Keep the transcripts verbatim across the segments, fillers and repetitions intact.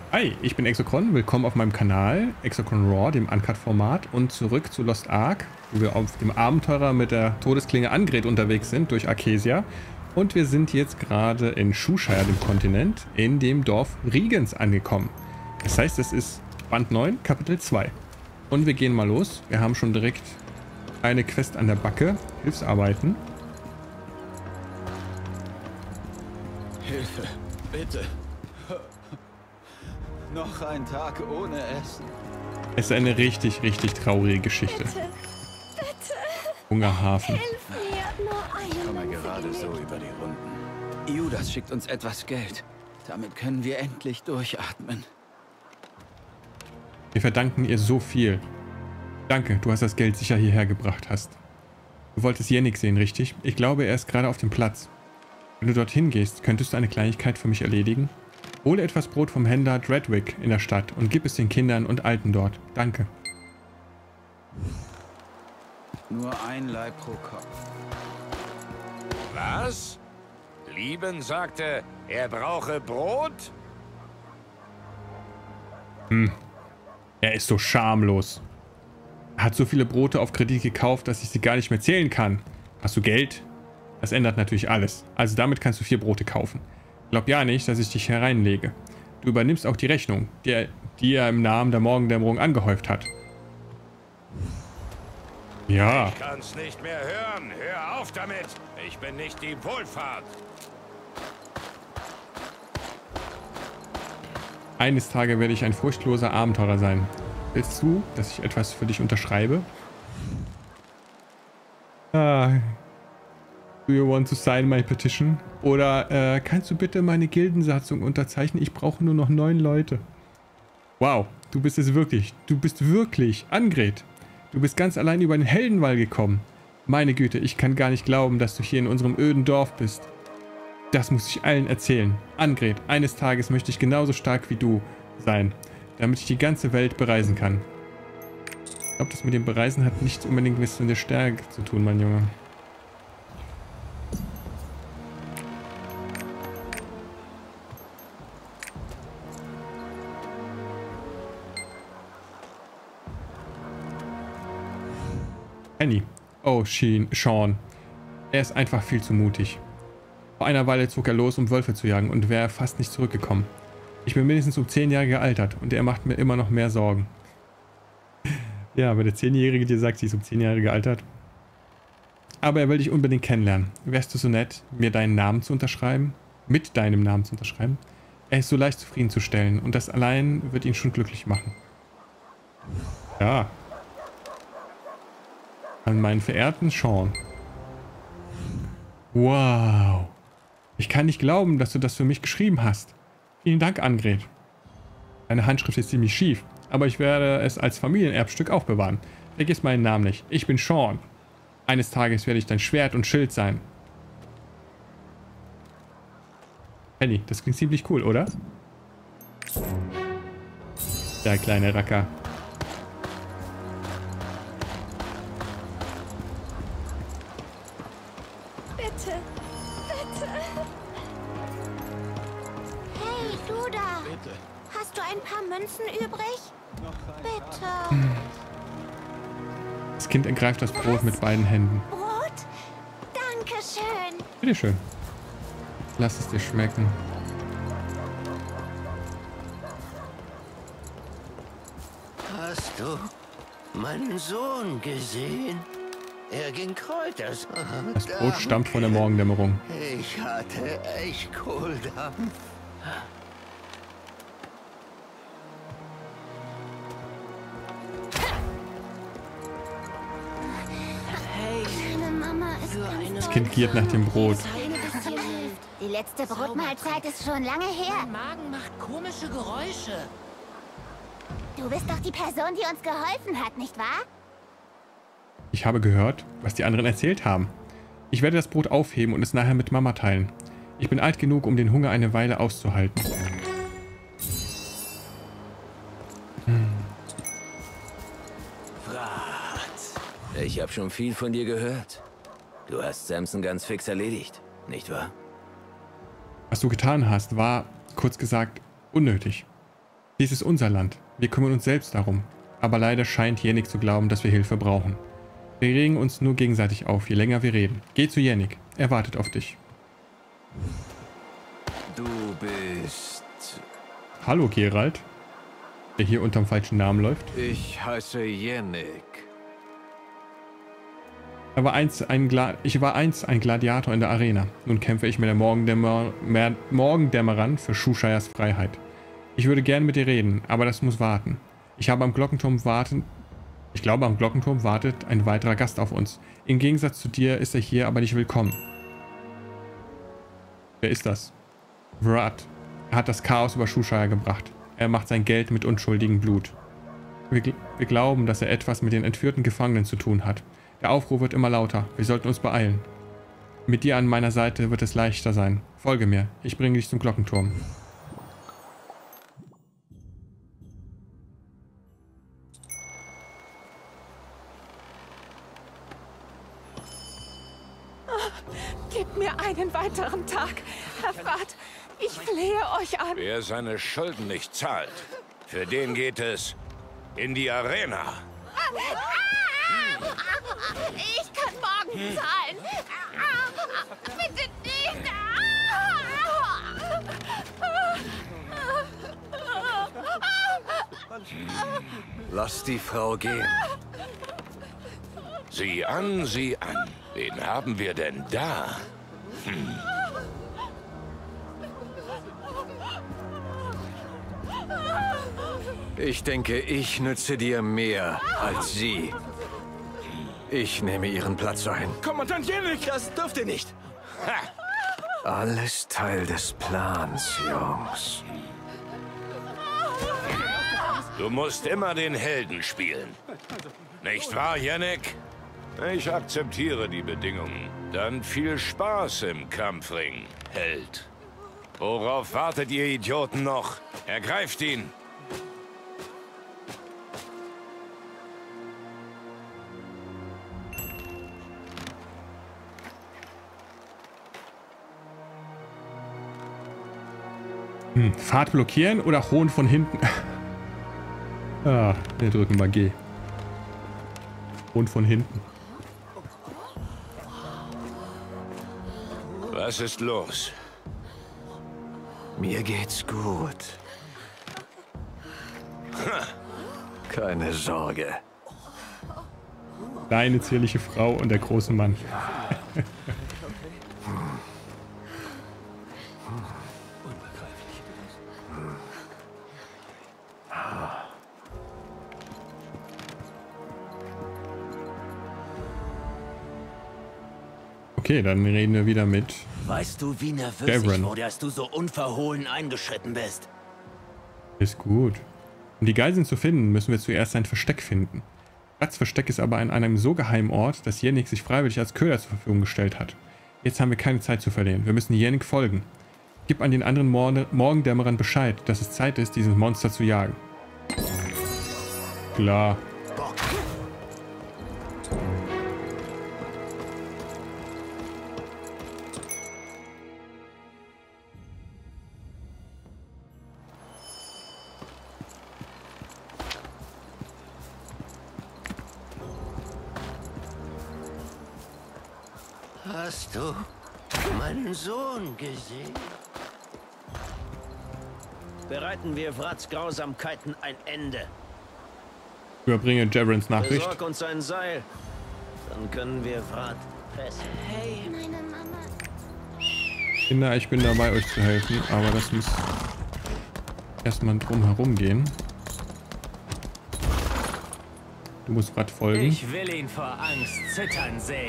Hi, ich bin Exochron, willkommen auf meinem Kanal Exochron Raw, dem Uncut-Format, und zurück zu Lost Ark, wo wir auf dem Abenteurer mit der Todesklinge Angret unterwegs sind durch Arkesia. Und wir sind jetzt gerade in Shoeshire, dem Kontinent, in dem Dorf Rigens angekommen. Das heißt, es ist Band neun, Kapitel zwei. Und wir gehen mal los. Wir haben schon direkt eine Quest an der Backe. Hilfsarbeiten. Hilfe, bitte. Noch ein Tag ohne Essen. Es ist eine richtig, richtig traurige Geschichte. Bitte, bitte. Hungerhafen. Hilf mir, nur Ich komme einen gerade so über die Runden. Judas schickt uns etwas Geld. Damit können wir endlich durchatmen. Wir verdanken ihr so viel. Danke, du hast das Geld sicher hierher gebracht hast. Du wolltest Yannick sehen, richtig? Ich glaube, er ist gerade auf dem Platz. Wenn du dorthin gehst, könntest du eine Kleinigkeit für mich erledigen? Hole etwas Brot vom Händler Dreadwick in der Stadt und gib es den Kindern und Alten dort. Danke. Nur ein Leib pro Kopf. Was? Lieben sagte, er brauche Brot? Hm. Er ist so schamlos. Er hat so viele Brote auf Kredit gekauft, dass ich sie gar nicht mehr zählen kann. Hast du Geld? Das ändert natürlich alles. Also damit kannst du vier Brote kaufen. Glaub ja nicht, dass ich dich hereinlege. Du übernimmst auch die Rechnung, die er, die er im Namen der Morgendämmerung angehäuft hat. Ja. Ich kann's nicht mehr hören. Hör auf damit. Ich bin nicht die Wohlfahrt. Eines Tages werde ich ein furchtloser Abenteurer sein. Willst du, dass ich etwas für dich unterschreibe? Ah. Do you want to sign my petition? Oder äh, kannst du bitte meine Gildensatzung unterzeichnen? Ich brauche nur noch neun Leute. Wow, du bist es wirklich. Du bist wirklich Angret. Du bist ganz allein über den Heldenwall gekommen. Meine Güte, ich kann gar nicht glauben, dass du hier in unserem öden Dorf bist. Das muss ich allen erzählen. Angret, eines Tages möchte ich genauso stark wie du sein, damit ich die ganze Welt bereisen kann. Ich glaube, das mit dem Bereisen hat nichts unbedingt was mit der Stärke zu tun, mein Junge. Penny. Oh, Sheen, Sean. Er ist einfach viel zu mutig. Vor einer Weile zog er los, um Wölfe zu jagen und wäre fast nicht zurückgekommen. Ich bin mindestens um zehn Jahre gealtert und er macht mir immer noch mehr Sorgen. Ja, aber der Zehnjährige dir sagt, sie ist um zehn Jahre gealtert. Aber er will dich unbedingt kennenlernen. Wärst du so nett, mir deinen Namen zu unterschreiben? Mit deinem Namen zu unterschreiben? Er ist so leicht zufriedenzustellen und das allein wird ihn schon glücklich machen. Ja. An meinen verehrten Sean. Wow. Ich kann nicht glauben, dass du das für mich geschrieben hast. Vielen Dank, Angret. Deine Handschrift ist ziemlich schief, aber ich werde es als Familienerbstück aufbewahren. Vergiss meinen Namen nicht. Ich bin Sean. Eines Tages werde ich dein Schwert und Schild sein. Penny, das klingt ziemlich cool, oder? Der kleine Racker. Bitte, bitte. Hey, du da! Bitte. Hast du ein paar Münzen übrig? Noch ein Bitte. Das Kind ergreift das Brot mit beiden Händen. Brot? Dankeschön. Bitteschön. Lass es dir schmecken. Hast du meinen Sohn gesehen? Er ging Kräuters. Das Brot stammt von der Morgendämmerung. Ich hatte echt Kohldampf. Deine Mama ist ganz Das Kind giert nach dem Brot. Die letzte Brotmahlzeit ist schon lange her. Mein Magen macht komische Geräusche. Du bist doch die Person, die uns geholfen hat, nicht wahr? Ich habe gehört, was die anderen erzählt haben. Ich werde das Brot aufheben und es nachher mit Mama teilen. Ich bin alt genug, um den Hunger eine Weile auszuhalten. Hm. Fratz, ich habe schon viel von dir gehört. Du hast Samson ganz fix erledigt, nicht wahr? Was du getan hast, war, kurz gesagt, unnötig. Dies ist unser Land. Wir kümmern uns selbst darum. Aber leider scheint Yannick zu glauben, dass wir Hilfe brauchen. Wir regen uns nur gegenseitig auf, je länger wir reden. Geh zu Yannick. Er wartet auf dich. Du bist... Hallo Geralt, der hier unterm falschen Namen läuft. Ich heiße Yannick. Er war einst ein Gla ich war einst ein Gladiator in der Arena. Nun kämpfe ich mit der Morgendämmer Morgendämmerern für Shushaires Freiheit. Ich würde gerne mit dir reden, aber das muss warten. Ich habe am Glockenturm warten... Ich glaube, am Glockenturm wartet ein weiterer Gast auf uns. Im Gegensatz zu dir ist er hier aber nicht willkommen. Wer ist das? Vrad. Er hat das Chaos über Shushaire gebracht. Er macht sein Geld mit unschuldigem Blut. Wir, gl wir glauben, dass er etwas mit den entführten Gefangenen zu tun hat. Der Aufruhr wird immer lauter. Wir sollten uns beeilen. Mit dir an meiner Seite wird es leichter sein. Folge mir. Ich bringe dich zum Glockenturm. Gebt mir einen weiteren Tag, Herr Vrad. Ich flehe euch an. Wer seine Schulden nicht zahlt, für den geht es in die Arena. Ich kann morgen zahlen. Bitte nicht. Lass die Frau gehen. Sieh an, sieh an. Wen haben wir denn da? Hm. Ich denke, ich nütze dir mehr als sie. Ich nehme ihren Platz ein. Kommandant Yannick! Das dürft ihr nicht. Ha. Alles Teil des Plans, Jungs. Du musst immer den Helden spielen. Nicht wahr, Yannick? Ich akzeptiere die Bedingungen. Dann viel Spaß im Kampfring, Held. Worauf wartet ihr Idioten noch? Ergreift ihn! Hm, Fahrt blockieren oder Hohn von hinten? Ah, wir drücken mal G. Hohn von hinten. Was ist los? Mir geht's gut. Keine Sorge. Deine zierliche Frau und der große Mann. Okay, dann reden wir wieder mit... Weißt du, wie nervös Devon. ich wurde, als du so unverhohlen eingeschritten bist? Ist gut. Um die Geiseln zu finden, müssen wir zuerst ein Versteck finden. Vrats Versteck ist aber an einem so geheimen Ort, dass Yannick sich freiwillig als Köder zur Verfügung gestellt hat. Jetzt haben wir keine Zeit zu verlieren. Wir müssen Yannick folgen. Gib an den anderen Mor Morgendämmerern Bescheid, dass es Zeit ist, dieses Monster zu jagen. Klar. Hast du meinen Sohn gesehen? Bereiten wir Vrats Grausamkeiten ein Ende. Überbringe Javrins Nachricht. Besorg uns ein Seil, dann können wir Vrad fesseln. Hey, Meine Mama. Kinder, ich bin dabei, euch zu helfen, aber das muss erstmal drum herum gehen. Du musst Vrad folgen. Ich will ihn vor Angst zittern sehen.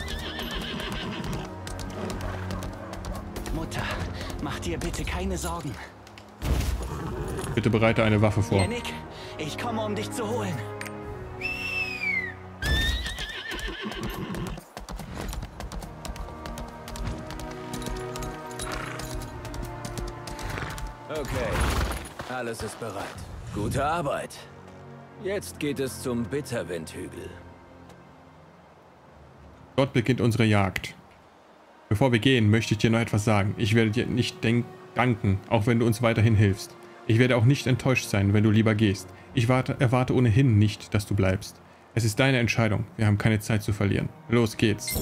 Mutter, mach dir bitte keine Sorgen. Bitte bereite eine Waffe vor. Yannick, ich komme, um dich zu holen. Okay, alles ist bereit. Gute Arbeit. Jetzt geht es zum Bitterwindhügel. Dort beginnt unsere Jagd. Bevor wir gehen, möchte ich dir noch etwas sagen. Ich werde dir nicht danken, auch wenn du uns weiterhin hilfst. Ich werde auch nicht enttäuscht sein, wenn du lieber gehst. Ich warte, erwarte ohnehin nicht, dass du bleibst. Es ist deine Entscheidung. Wir haben keine Zeit zu verlieren. Los geht's.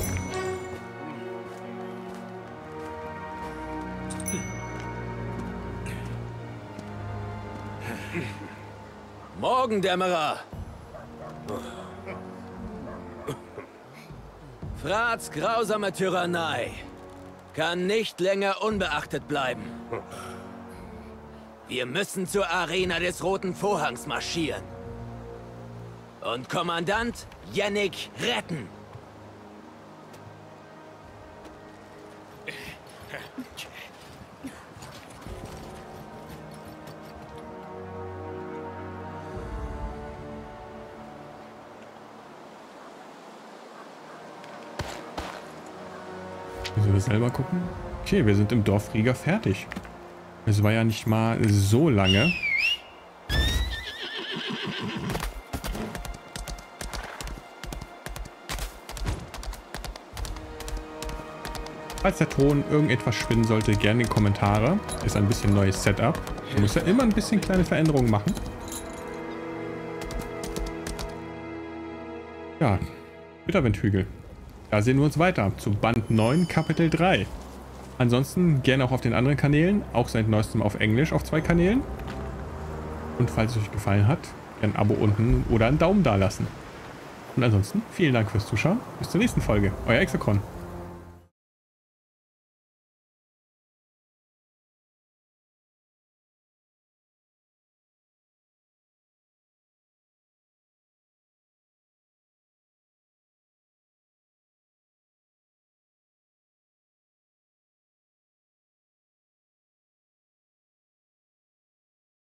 Morgendämmerer! Frats grausame Tyrannei kann nicht länger unbeachtet bleiben. Wir müssen zur Arena des Roten Vorhangs marschieren. Und Kommandant Yannick retten. Müssen wir selber gucken? Okay, wir sind im Dorf Riga fertig. Es war ja nicht mal so lange. Falls der Ton irgendetwas spinnen sollte, gerne in die Kommentare. Ist ein bisschen neues Setup. Man muss ja immer ein bisschen kleine Veränderungen machen. Ja, Bitterwindhügel. Da sehen wir uns weiter zu Band neun, Kapitel drei. Ansonsten gerne auch auf den anderen Kanälen, auch seit neuestem auf Englisch auf zwei Kanälen. Und falls es euch gefallen hat, gerne ein Abo unten oder einen Daumen da lassen. Und ansonsten vielen Dank fürs Zuschauen. Bis zur nächsten Folge. Euer Exocon.